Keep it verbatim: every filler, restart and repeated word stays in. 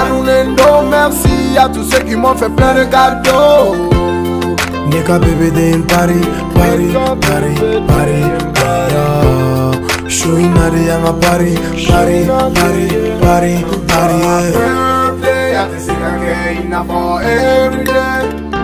Nendo, merci à tous ceux qui m'ont fait plein de cadeaux. Nika bébé d'un Paris, Paris, Paris, Paris, Paris. Showing Mariana Paris, Paris, Paris, Paris, Paris. Birthday, I just sing again for every day.